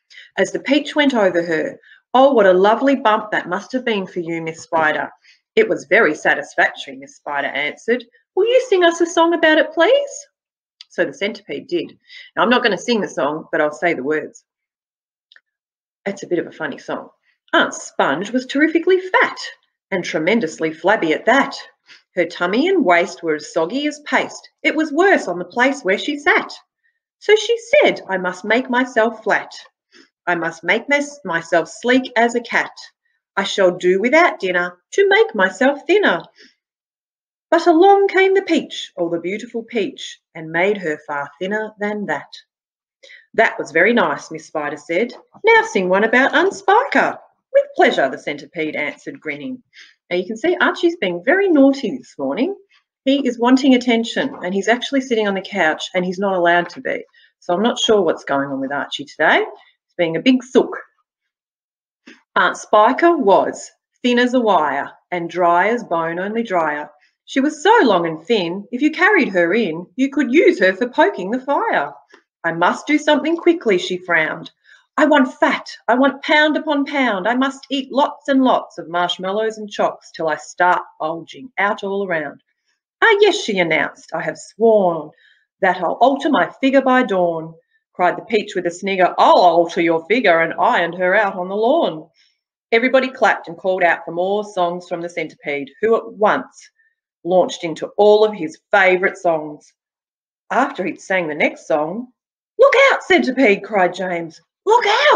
as the peach went over her. "Oh, what a lovely bump that must have been for you, Miss Spider." "It was very satisfactory," Miss Spider answered. "Will you sing us a song about it, please?" So the centipede did. Now, I'm not going to sing the song, but I'll say the words. It's a bit of a funny song. Aunt Sponge was terrifically fat and tremendously flabby at that. Her tummy and waist were as soggy as paste. It was worse on the place where she sat. So she said, "I must make myself flat. I must make myself sleek as a cat. I shall do without dinner to make myself thinner." But along came the peach, oh, the beautiful peach, and made her far thinner than that. "That was very nice," Miss Spider said. "Now sing one about Unspiker." "With pleasure," the centipede answered, grinning. Now you can see Archie's being very naughty this morning. He is wanting attention, and he's actually sitting on the couch, and he's not allowed to be. So I'm not sure what's going on with Archie today. He's being a big sook. Aunt Spiker was thin as a wire and dry as bone, only drier. She was so long and thin, if you carried her in, you could use her for poking the fire. "I must do something quickly," she frowned. "I want fat, I want pound upon pound. I must eat lots and lots of marshmallows and chocks till I start bulging out all around." "Ah, yes," she announced, "I have sworn that I'll alter my figure by dawn." Cried the peach with a snigger, "I'll alter your figure," and ironed her out on the lawn. Everybody clapped and called out for more songs from the centipede, who at once launched into all of his favourite songs. After he'd sang the next song, "Look out, centipede!" cried James. "Look out!"